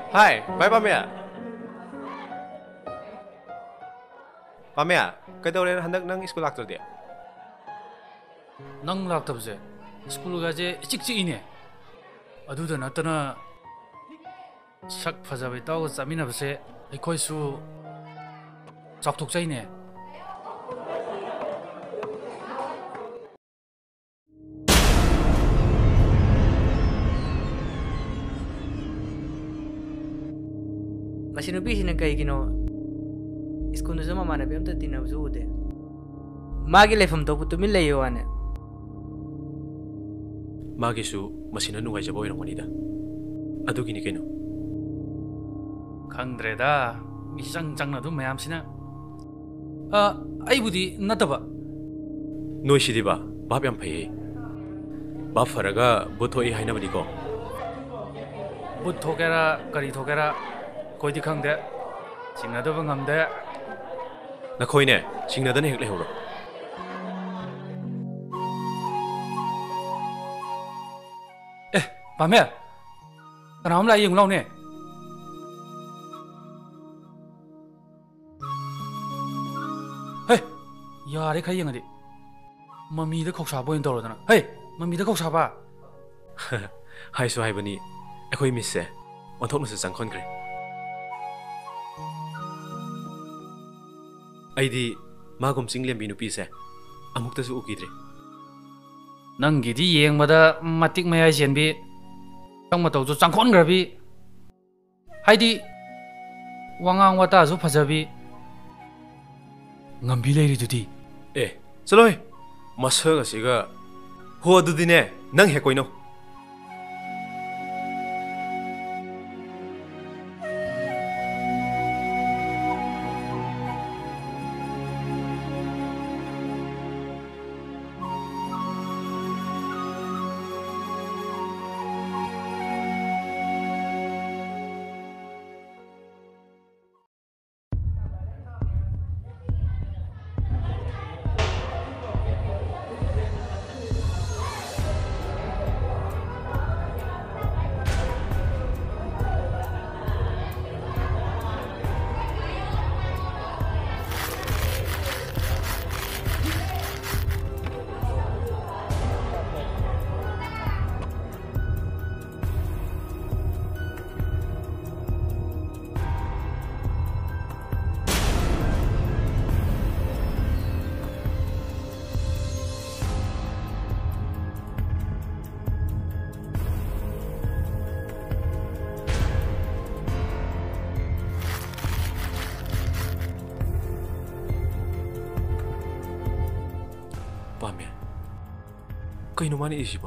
Hi, bye Pamea. Pamea, kailangan hendak nang school actor dia. Nang laktabse school gaje cikcikine aduda natana sak fajabai taw chaminabse aikoisu chakthokchaine Masih nubisina kaigino school zama mana be amta tinabzu ude magi lefam to putumil leyo ane Magisu masina nungaijaba oiramganida. Adugini kaino. khangdreda misang changna du mayamsina aibudi nataba Noisidiba, bab yam phai. Bab faraga buthoi hainabani ko. but thokera kari thokera koidi khangde singadaba ngamde Nakhoine, singnadana hek lehoro. pame kanam la yung law ne hey yare khai yang adi mami da khoksa boin toro dana hey mami da khoksa ba Haisu haibani, akhoi misse. Onthok nasa sangkhon kre. Aidi magum singlem binu pise. Amukta su ukidre. nang gi di yeng mada matik mayai chen bi tang ma tau chu changkhon gra bi haidi wangang wata zu phajabi ngambi leiri dudi Eh, saloi. Masaga siga. Ho adudine, nang hekoino. Pame. Kaino mani isibo.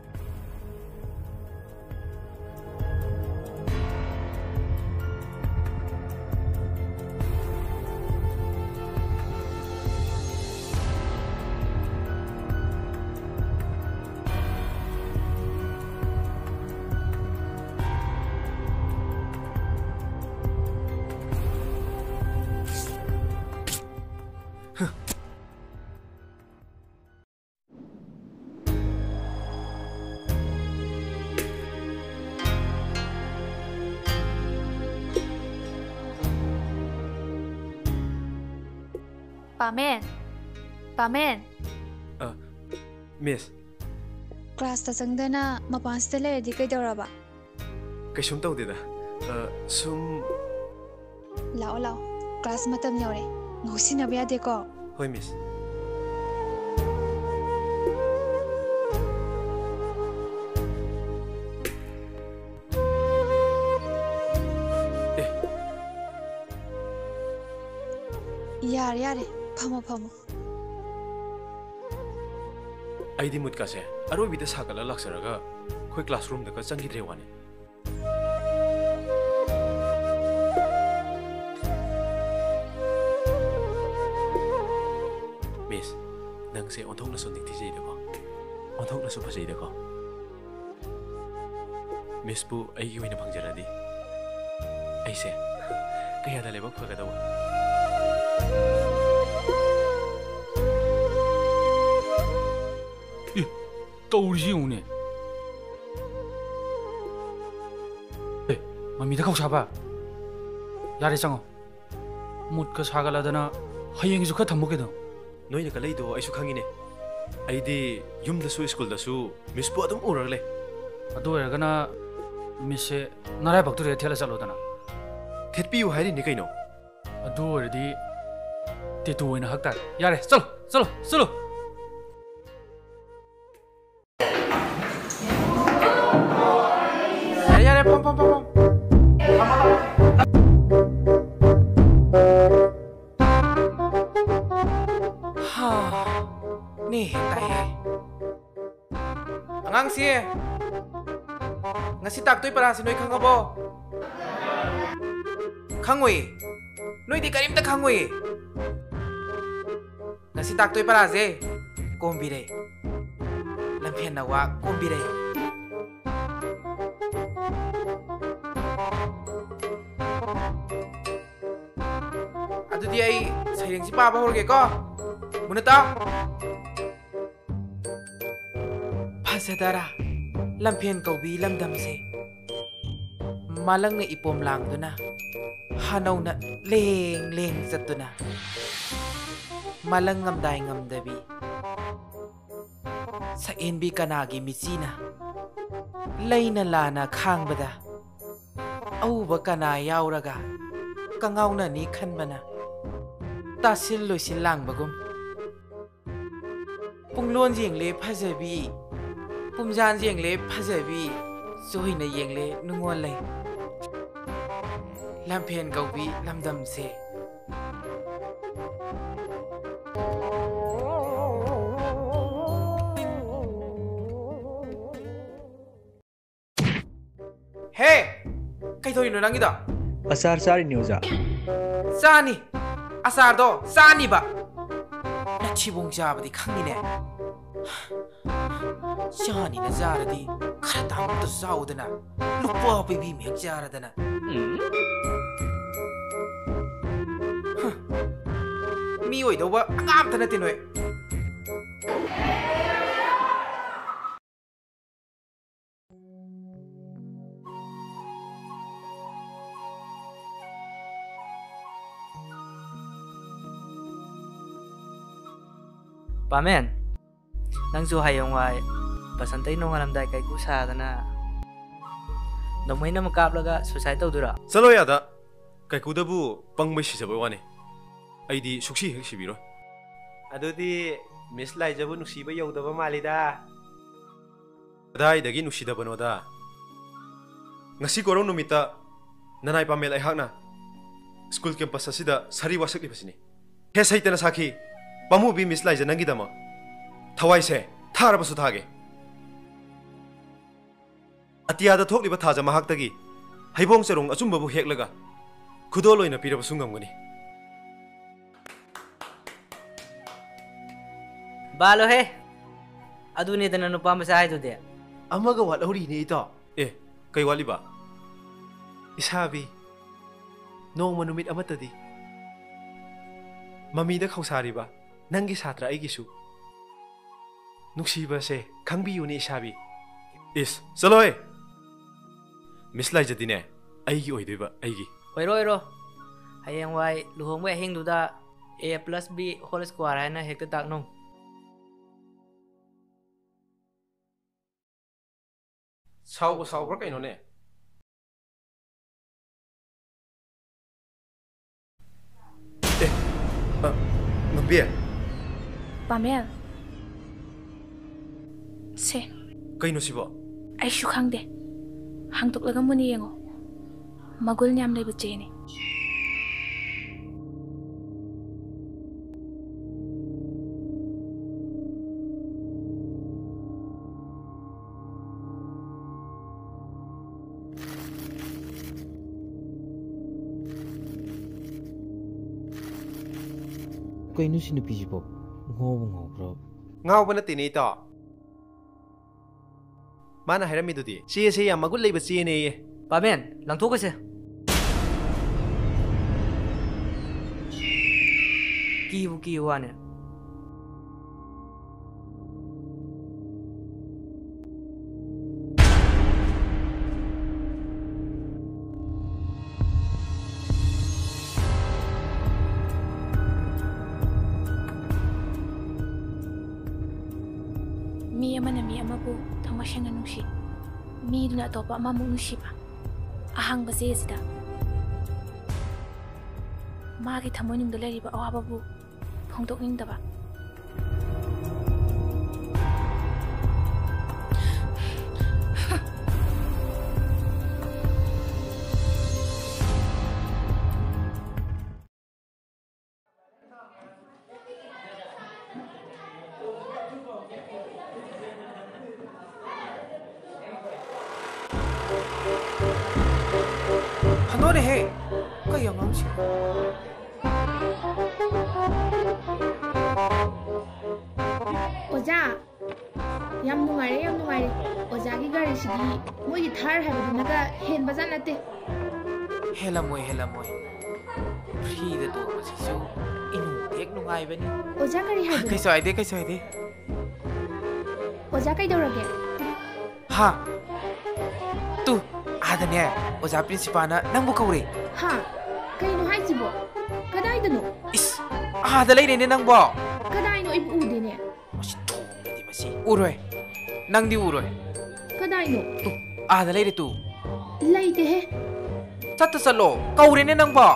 Pamen. Pamen. Miss, Class ta changdana mapansta le di kai doraba. kaisum tawdida. Sum Lao lao. Class matam yore. Ngosina bya de ko. hoi miss. Yare yare. Phamo phamo. Aidi mut kase. Aro bida sakala laksaraga. Khoi classroom da ka changidre wani. Miss, nang se onthok na sonik tijai da ko. Onthok na so phajai da ko. Miss bu ai gi hoina phangjaradi. Ai se. Kaya da lebak phagadawa. 떠오르지 오네. 네, ꯃꯃꯤꯗ ꯈꯧꯁꯥꯕ ꯌꯥꯔꯦ ꯆꯪꯉꯣ ꯃꯨꯠꯀ ꯁꯥꯒꯠꯂꯗꯅ ꯍꯌꯦꯡꯁꯨ ꯈꯔ ꯊꯝꯃꯨ ꯀꯩꯅꯣ ꯅꯣꯏꯅ ꯀꯂꯩꯗꯣ ꯑꯩꯁꯨ ꯈꯪꯉꯤꯅꯦ ꯑꯩꯗꯤ ꯌꯨꯝꯗꯁꯨ ꯁ꯭ꯀꯨꯜꯗꯁꯨ ꯃꯤꯁꯄꯨ ꯑꯗꯨꯝ ꯎꯔꯒ ꯂꯩ ꯑꯗꯨ ꯑꯣꯏꯔꯒꯅ ꯃꯤꯁꯁꯦ ꯅꯔꯥꯏꯕꯛꯇꯨꯗ ꯊꯦꯠꯂ ꯆꯠꯂꯣꯗꯅ ꯊꯦꯠꯄꯤꯌꯨ ꯍꯥꯏꯔꯤꯅꯤ ꯀꯩꯅꯣ ꯑꯗꯨ ꯑꯣꯏꯔꯗꯤ ꯇꯦꯇꯨ ꯑꯣꯏꯅ ꯍꯛ ꯇꯥꯔꯦ ꯌꯥꯔꯦ ꯆꯠꯂꯣ ꯆꯠꯂꯣ ꯆꯠꯂꯣ Yare, pom, pom, pom, pom. Ha, nih, tayo. Angang si, ngasi taktoy para si Noy Kangabo. Kangwe, Noy di karim ta kangwe. Ngasi taktoy para si, kombire. Lampian nawa, kombire. ꯑꯗꯨꯗꯤ ꯑꯩ ꯁꯩꯔꯦꯡꯁꯤ ꯄꯥꯕ ꯍꯧꯔꯒꯦꯀꯣ ꯃꯨꯟꯅ ꯇꯥꯎ ꯐꯖꯗꯔꯥ ꯂꯝꯐꯦꯟ ꯀꯧꯕꯤ ꯂꯝꯗꯝꯁꯦ ꯃꯥꯂꯪꯅ ꯏꯄꯣꯝ ꯂꯥꯡꯗꯨꯅ ꯍꯥꯅꯧꯅ ꯂꯦꯡ ꯂꯦꯡ ꯆꯠꯇꯨꯅ ꯃꯥꯂꯪ ꯉꯝꯗꯥꯏ ꯉꯝꯗꯕꯤ ꯁꯛꯍꯦꯟꯕꯤ ꯀꯅꯥꯒꯤ ꯃꯤꯆꯤꯅ ꯂꯩꯅ ꯂꯥꯅ ꯈꯥꯡꯕꯗ ꯑꯎꯕ ꯀꯅꯥ ꯌꯥꯎꯔꯒ ꯀꯉꯥꯎꯅꯅꯤ ꯈꯟꯕꯅ ꯇꯥꯁꯤꯜ ꯂꯣꯏꯁꯤꯜ ꯂꯥꯡꯕꯒꯨꯝ ꯄꯨꯡꯂꯣꯟ ꯌꯦꯡꯂꯦ ꯐꯖꯕꯤ ꯄꯨꯝꯖꯥꯟ ꯌꯦꯡꯂꯦ ꯐꯖꯕꯤ ꯆꯣꯏꯅ ꯌꯦꯡꯂꯦ ꯅꯨꯡꯉꯣꯟ ꯂꯩ ꯂꯝꯐꯦꯟ ꯀꯧꯕꯤ ꯂꯝꯗꯝꯁꯦ ꯍꯦ ꯀꯩꯗꯧꯔꯤꯅꯣ ꯅꯪꯒꯤꯗꯣ ꯑꯆꯥꯔ ꯆꯥꯔꯤꯅꯤ ꯑꯣꯖꯥ ꯆꯥꯅꯤ ꯑꯆꯥꯔꯗꯣ ꯆꯥꯅꯤꯕ ꯅꯊꯤꯕꯣꯡ ꯆꯥꯕꯗꯤ ꯈꯪꯉꯤꯅꯦ ꯆꯥꯅꯤꯅ ꯆꯥꯔꯗꯤ ꯈꯔ ꯇꯥꯡꯕꯗ ꯆꯥꯎꯗꯅ ꯂꯨꯄꯥ ꯄꯤꯕꯤ ꯃꯍꯦꯛ ꯆꯥꯔꯗꯅ ꯃꯤ ꯑꯣꯏꯗꯧꯕ ꯑꯉꯥꯝꯇ ꯅꯠꯇꯦ ꯅꯣꯏ Pamen, nang su hayong wai, pasantay nung alamday kay kusa na. Namay na magkaplaga suicide dura. Salo yada kay kudabu pangmay siya wani ay di suksi hek sibiro Adudi Miss Liza bu nusiba yauda ba malida. Dai dagi nusida banoda ngasi korong numita nanay pamel ay hakna school campus asida sari wasak libasini he saitana sakhi pamu bi Miss Liza nangidama thawai se thara basu thage atiyada thokliba thaja mahaktagi haibong charong achumba bu heklaga khudol oina piraba sungamgani Balo he, adu ni tanan nupa masay tu dia. Amaga walahuri ni ito. kay wali ba Isabi. Noong manumit amatadi. Mamida kausari ba? Nanggi satra ay gisu. Nuksiba se, kangbiyo ni isabi. is saloy Miss Liza dine aigi oidiba aigi Oiro, hayang wai luhong wai hing duda A plus B whole square hai na hekta tak nung. Sauber kayo ne Ngabia Pamel. Se, kayo siba ay syukhang de. Hangtuk laga mo niya ngo. Magul niyam na ibutse ni. Kayno sinupisipo? Ngobro. Ngaw ba na tinito? Mana hirami dudi. Siya magulay ba siya niya? Pamen, lang tu kasi. Kiyu ane. mi amana mi amabu thangma shenga nungsi mi duna atopa amamu nungsiba ahang ba je sida magi thamoi nungda leriba awababu phongdok ningdaba Hanone he kay ang amsi Oja yam nungare Oja gi gari sigi moi gi thar ha du naga hen bazan ate hela moi free da to ba sisu inu tek nungai bani Oja gari ha du kai sai de Oja kai dorage ha tu adane Oja principal na nangbu kaure ha kai no hai sibo kadai dano is ada lai ne nangbo kadai no ibu ude ne masi to di masi uroi nang di uroi kadai no tu ada lai tu lai de he chatta salo kaure ne nangbo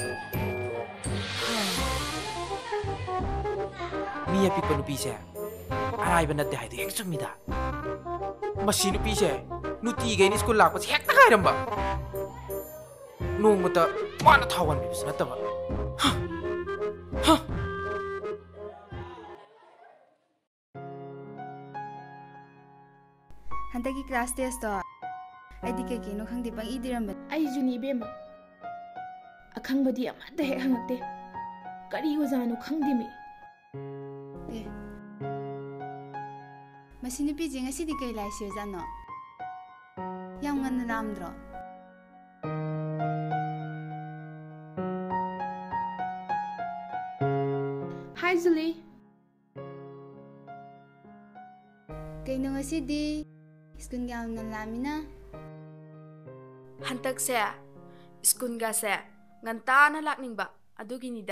mi ya pikpa nupi se arai ba natte hai de hek sumida masi nupi se nuti ge ni school lak pa hek ta kai ramba nong mata wana thawan bi sana taba ha Hantaki class test to aidi ke no khangdi pang idiram ai juni bema akhang badi amata he hangate kari ojanu khangdi mi masini pi jinga sidi kai lai sir jano yam ngan namdro Hi Julie kai no sidi skun gam na lamina hantak se skun ga se nganta na lakning ba aduginida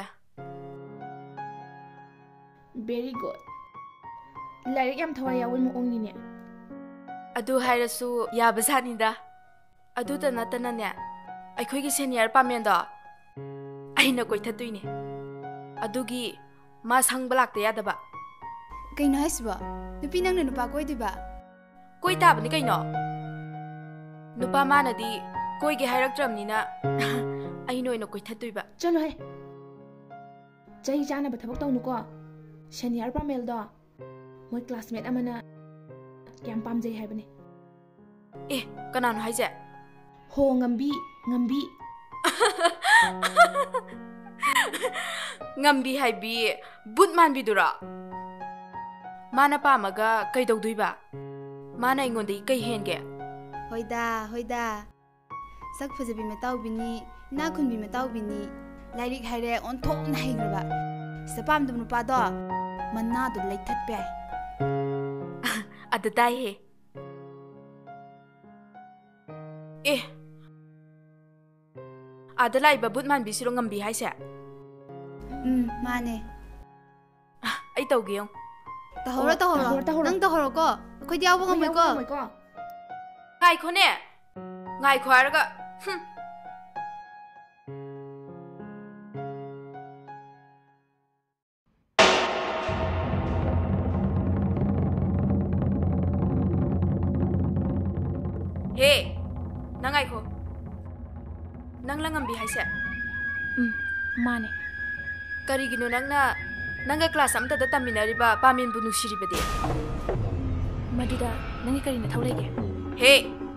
very good Lairik yam thawai yawi mo ong ni ne adu hairasu yabazanida adu ta natana ne aikhoi gi senior pamen da aina koi thatuine adugi ma sang balak te yadaba kai no hasba nupi nang nupa koi diba koi tabani kaino nupa manadi koi gi hairakramnina aino ino koi thatuiba chalo he chai jana ba thabak tawnu ko senior pamel da moi classmate amana kyam pamjai haibani kanano haije ho ngambi ngambi haibi butman bidura mana pamaga kaidogduiba mana ingonde kai henge hoida sak phajabi metaw bini na khunbi metaw bini lairik haire on thok na haigraba sapam dum nupa do manna du leithat pe adadai he adalai ba butman bisiro ngambi haise mane ai tawge yong tahoro nang tahoro ko khoi diaw bang mai ko ngai khone ngai khwaraga he nangai ko nang langambi haise mane karigino nanga class amta da taminariba pamin bu nushiribade madida nangi karina thawlege he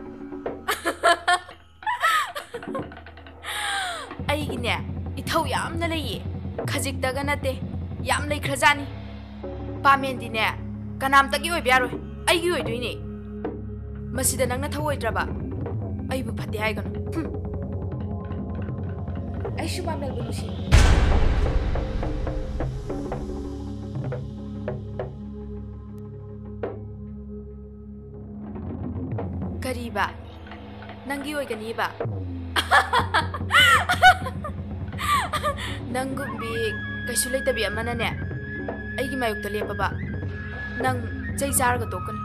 ai gine ithau yamna leyi khajik daga nate yam lei khrajani pamen dine kanam tagi oi byaroi ai gi oi duine masida nangna thawoidraba ai bu phate hai gano ai shu pamel bu nushi kariba nangi oi gani ba nangumbi kaisu leitabi amana ne aigi mayuk ta lepaba nang ꯆꯩ ꯆꯥꯔꯒ ꯇꯣꯛꯀꯅꯤ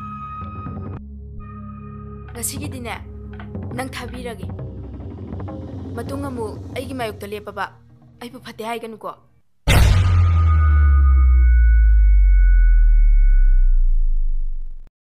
ꯉꯁꯤꯒꯤꯗꯤꯅꯦ ꯅꯪ ꯊꯥꯕꯤꯔꯒꯦ ꯃꯇꯨꯡ ꯑꯃꯨꯛ ꯑꯩꯒꯤ ꯃꯥꯌꯣꯛꯇ ꯂꯦꯞꯄꯕ ꯑꯩꯕꯨ ꯐꯠꯇꯦ ꯍꯥꯏꯒꯅꯨꯀꯣ